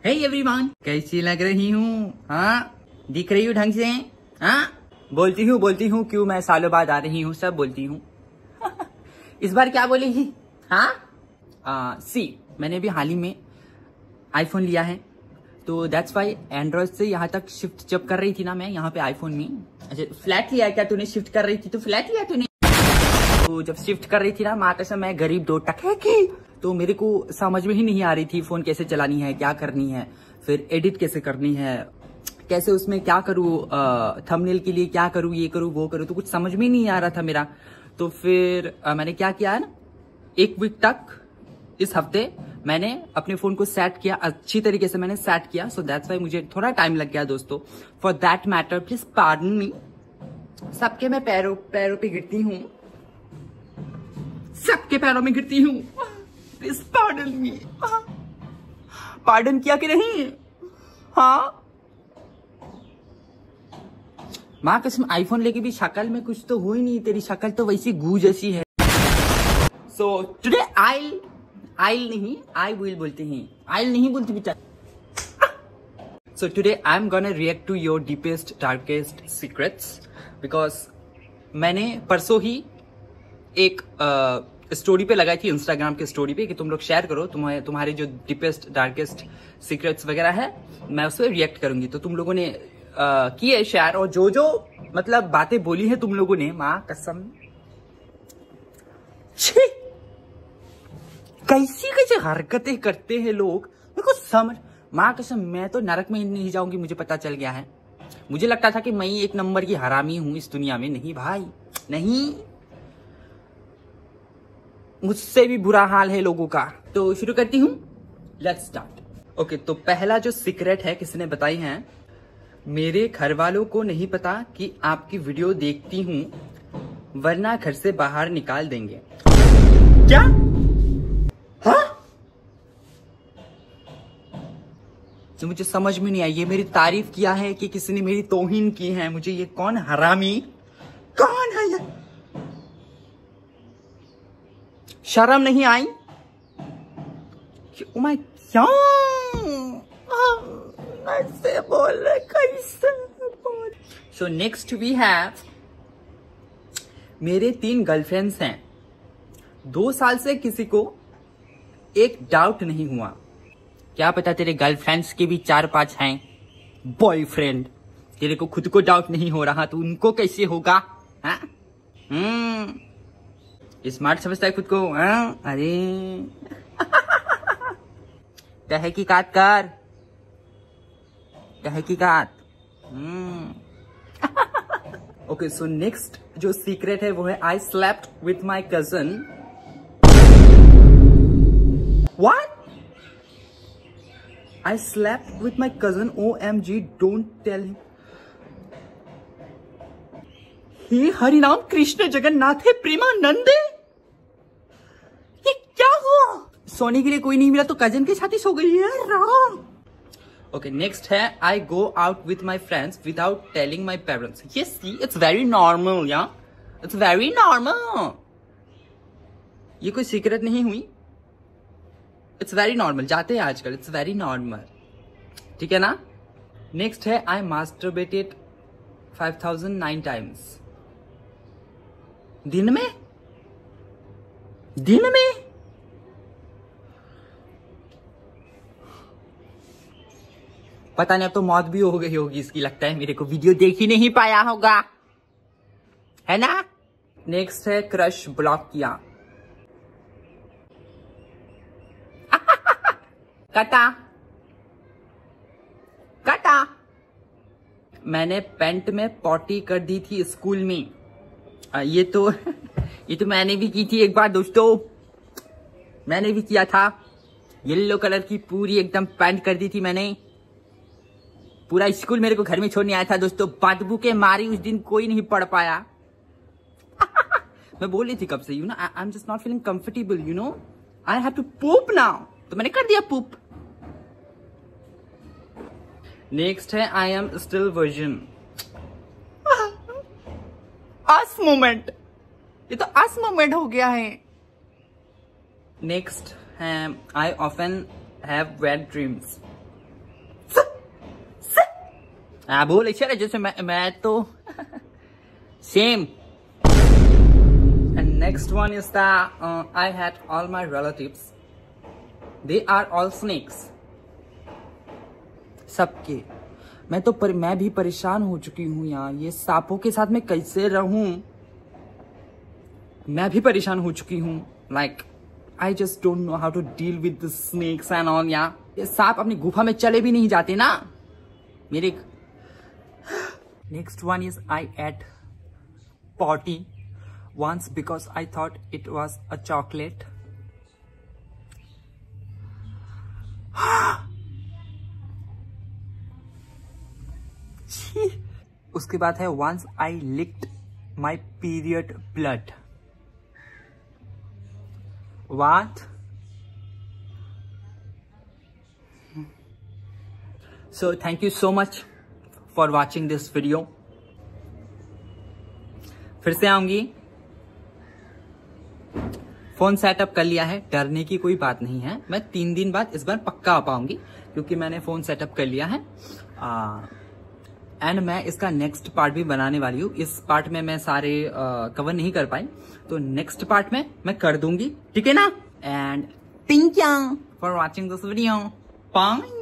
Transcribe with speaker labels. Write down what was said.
Speaker 1: Hey everyone, कैसी लग रही हूँ? हाँ, दिख रही हूँ ढंग से? हाँ, बोलती हूँ क्यों मैं सालों बाद आ रही हूँ, सब बोलती हूँ। इस बार क्या बोलेगी? हाँ, मैंने भी हाल ही में आईफोन लिया है, तो दैट्स वाई एंड्रॉइड से यहाँ तक शिफ्ट जब कर रही थी ना मैं यहाँ पे आईफोन में। अच्छा, फ्लैट लिया क्या तूने? शिफ्ट कर रही थी तो फ्लैट लिया तूने? तो जब शिफ्ट कर रही थी ना, माँ कसम मैं गरीब दो टके की, तो मेरे को समझ में ही नहीं आ रही थी फोन कैसे चलानी है, क्या करनी है, फिर एडिट कैसे करनी है, कैसे उसमें क्या करूँ, थंबनेल के लिए क्या करूँ, ये करूँ वो करूँ, तो कुछ समझ में नहीं आ रहा था मेरा। तो फिर मैंने क्या किया है ना, एक वीक तक इस हफ्ते मैंने अपने फोन को सेट किया, अच्छी तरीके से मैंने सेट किया। सो दैट्स वाई मुझे थोड़ा टाइम लग गया दोस्तों। For that matter please pardon me. सबके मैं पैरों पे गिरती हूँ, सबके पैरों में गिरती हूँ, प्लीज पार्डन मी। पार्डन किया कि नहीं? हाँ, माँ कसम आईफोन लेके भी शक्ल में कुछ तो हो ही नहीं, तेरी शक्ल तो वैसी गू जैसी है। सो टुडे आई विल बोलते हैं, आई नहीं बोलती बेटा। So today I am gonna react to your deepest darkest secrets, because मैंने परसों ही एक स्टोरी पे लगाई थी, इंस्टाग्राम के स्टोरी पे, कि तुम लोग शेयर करो तुम्हारे जो डीपेस्ट डार्केस्ट सीक्रेट्स वगैरह है, मैं उस पर रिएक्ट करूंगी। तो तुम लोगों ने किए शेयर, और जो मतलब बातें बोली है तुम लोगों ने, माँ कसम कैसी हरकतें करते हैं लोग, मेरे को समझ, माँ कसम मैं तो नरक में नहीं जाऊंगी, मुझे पता चल गया है। मुझे लगता था कि मैं एक नंबर की हरामी हूं इस दुनिया में, नहीं भाई नहीं, मुझसे भी बुरा हाल है लोगों का। तो शुरू करती हूँ, लेट्स स्टार्ट। ओके, तो पहला जो सीक्रेट है किसने बताई है, मेरे घर वालों को नहीं पता कि आपकी वीडियो देखती हूँ वरना घर से बाहर निकाल देंगे। क्या? हाँ? तो मुझे समझ में नहीं आई, ये मेरी तारीफ किया है कि किसी ने मेरी तौहीन की है मुझे? ये कौन हरामी, कौन है ये? शर्म नहीं आई? ओ माय, क्या कैसे बोल, कैसे बोल। सो नेक्स्ट वी हैव, मेरे 3 गर्लफ्रेंड्स हैं, 2 साल से किसी को एक डाउट नहीं हुआ। क्या पता तेरे गर्लफ्रेंड्स के भी 4-5 हैं बॉयफ्रेंड, तेरे को खुद को डाउट नहीं हो रहा तो उनको कैसे होगा? हाँ, स्मार्ट समझता है खुद को? हाँ? अरे तहकीकात कर, तहकीकात। ओके, सो नेक्स्ट जो सीक्रेट है वो है, I slept with my cousin. What? I slept with my cousin, OMG, don't tell him. हे हरिनाम कृष्ण जगन्नाथ प्रेमानंदे, ये क्या हुआ? सोने के लिए कोई नहीं मिला तो कजन के साथ ही सो गई है, राम। ओके, नेक्स्ट है, I go out with my friends without telling my parents. Yes, it's very normal, yeah it's very normal, ये कोई सीक्रेट नहीं हुई, इट्स वेरी नॉर्मल, जाते हैं आजकल, इट्स वेरी नॉर्मल, ठीक है ना? नेक्स्ट है, आई मास्टरबेटेड 5009 टाइम्स। दिन में? दिन में? पता नहीं, अब तो मौत भी हो गई होगी इसकी, लगता है मेरे को वीडियो देख ही नहीं पाया होगा, है ना? नेक्स्ट है, क्रश ब्लॉक किया। कटा कटा। मैंने पेंट में पॉटी कर दी थी स्कूल में। ये तो मैंने भी की थी एक बार दोस्तों, मैंने भी किया था। येलो कलर की पूरी एकदम पेंट कर दी थी मैंने, पूरा स्कूल मेरे को घर में छोड़ने आया था दोस्तों, बदबू के मारी उस दिन कोई नहीं पढ़ पाया। मैं बोल रही थी कब से, you know, I am just not feeling comfortable, you know, I have to poop now, तो मैंने कर दिया पूप। नेक्स्ट है, आई एम स्टिल वर्जिन। आस मोमेंट, ये तो आस मोमेंट हो गया है। नेक्स्ट है, I often have wet dreams. बोल इच्छा जैसे मैं तो same. And next one is that I had all my relatives. They are all snakes. सबके. मैं भी परेशान हो चुकी हूँ यार. ये सांपों के साथ मैं कैसे रहूं? मैं भी परेशान हो चुकी हूँ. Like I just don't know how to deal with the snakes and all. यार ये सांप अपनी गुफा में चले भी नहीं जाते ना मेरे. Next one is I ate potty once because I thought it was a chocolate. उसके बाद है once I licked my period blood. What? So thank you so much for watching this video. फिर से आऊंगी. फोन सेटअप कर लिया है, डरने की कोई बात नहीं है. मैं 3 दिन बाद इस बार पक्का आ पाऊंगी क्योंकि मैंने फोन सेटअप कर लिया है. एंड मैं इसका नेक्स्ट पार्ट भी बनाने वाली हूँ. इस पार्ट में मैं सारे कवर नहीं कर पाई, तो नेक्स्ट पार्ट में मैं कर दूंगी. ठीक है ना? And thank you for watching this video. Bye.